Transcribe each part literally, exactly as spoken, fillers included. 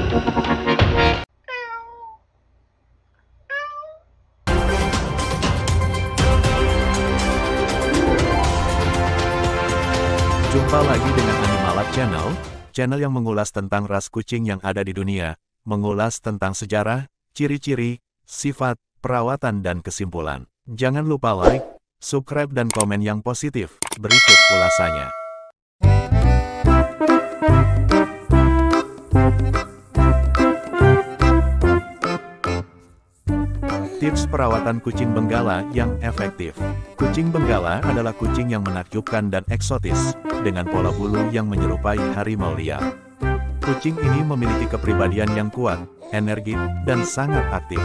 Jumpa lagi dengan Animalab Channel, channel yang mengulas tentang ras kucing yang ada di dunia, mengulas tentang sejarah, ciri-ciri, sifat, perawatan dan kesimpulan. Jangan lupa like, subscribe dan komen yang positif. Berikut ulasannya. Tips perawatan kucing benggala yang efektif. Kucing benggala adalah kucing yang menakjubkan dan eksotis, dengan pola bulu yang menyerupai harimau liar. Kucing ini memiliki kepribadian yang kuat, energi, dan sangat aktif.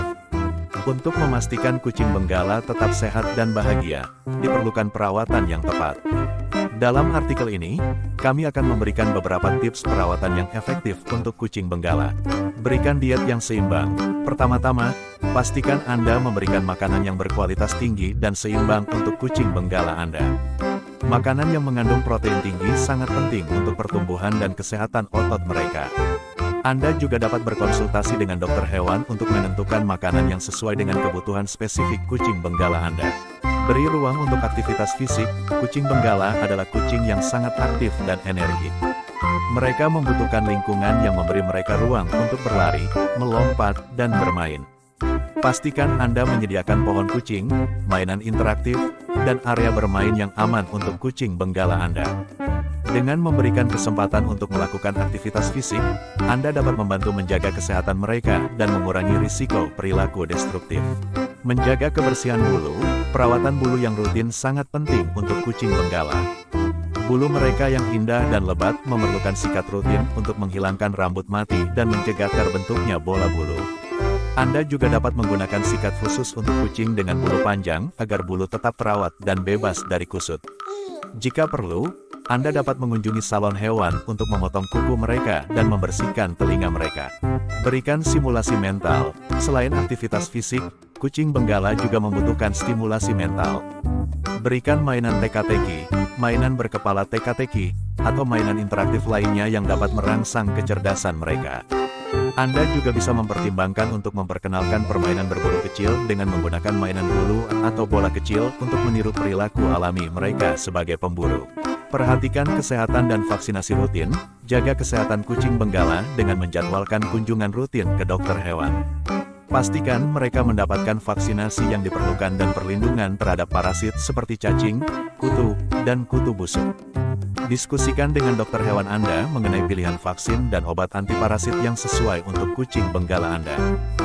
Untuk memastikan kucing benggala tetap sehat dan bahagia, diperlukan perawatan yang tepat. Dalam artikel ini, kami akan memberikan beberapa tips perawatan yang efektif untuk kucing benggala. Berikan diet yang seimbang. Pertama-tama, pastikan Anda memberikan makanan yang berkualitas tinggi dan seimbang untuk kucing benggala Anda. Makanan yang mengandung protein tinggi sangat penting untuk pertumbuhan dan kesehatan otot mereka. Anda juga dapat berkonsultasi dengan dokter hewan untuk menentukan makanan yang sesuai dengan kebutuhan spesifik kucing benggala Anda. Beri ruang untuk aktivitas fisik. Kucing benggala adalah kucing yang sangat aktif dan energik. Mereka membutuhkan lingkungan yang memberi mereka ruang untuk berlari, melompat, dan bermain. Pastikan Anda menyediakan pohon kucing, mainan interaktif, dan area bermain yang aman untuk kucing benggala Anda. Dengan memberikan kesempatan untuk melakukan aktivitas fisik, Anda dapat membantu menjaga kesehatan mereka dan mengurangi risiko perilaku destruktif. Menjaga kebersihan bulu. Perawatan bulu yang rutin sangat penting untuk kucing benggala. Bulu mereka yang indah dan lebat memerlukan sikat rutin untuk menghilangkan rambut mati dan mencegah terbentuknya bola bulu. Anda juga dapat menggunakan sikat khusus untuk kucing dengan bulu panjang agar bulu tetap terawat dan bebas dari kusut. Jika perlu, Anda dapat mengunjungi salon hewan untuk memotong kuku mereka dan membersihkan telinga mereka. Berikan simulasi mental. Selain aktivitas fisik, kucing benggala juga membutuhkan stimulasi mental. Berikan mainan teka-teki, mainan berkepala teka-teki, atau mainan interaktif lainnya yang dapat merangsang kecerdasan mereka. Anda juga bisa mempertimbangkan untuk memperkenalkan permainan berbulu kecil dengan menggunakan mainan bulu atau bola kecil untuk meniru perilaku alami mereka sebagai pemburu. Perhatikan kesehatan dan vaksinasi rutin. Jaga kesehatan kucing benggala dengan menjadwalkan kunjungan rutin ke dokter hewan. Pastikan mereka mendapatkan vaksinasi yang diperlukan dan perlindungan terhadap parasit seperti cacing, kutu, dan kutu busuk. Diskusikan dengan dokter hewan Anda mengenai pilihan vaksin dan obat antiparasit yang sesuai untuk kucing benggala Anda.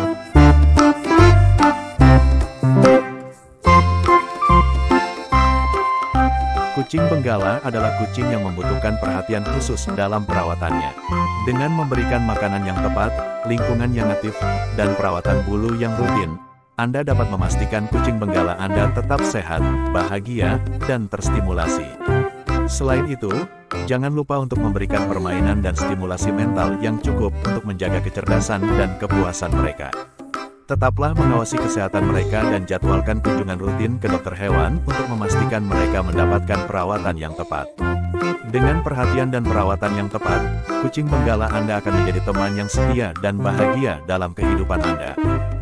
Kucing benggala adalah kucing yang membutuhkan perhatian khusus dalam perawatannya. Dengan memberikan makanan yang tepat, lingkungan yang aktif, dan perawatan bulu yang rutin, Anda dapat memastikan kucing benggala Anda tetap sehat, bahagia, dan terstimulasi. Selain itu, jangan lupa untuk memberikan permainan dan stimulasi mental yang cukup untuk menjaga kecerdasan dan kepuasan mereka. Tetaplah mengawasi kesehatan mereka dan jadwalkan kunjungan rutin ke dokter hewan untuk memastikan mereka mendapatkan perawatan yang tepat. Dengan perhatian dan perawatan yang tepat, kucing benggala Anda akan menjadi teman yang setia dan bahagia dalam kehidupan Anda.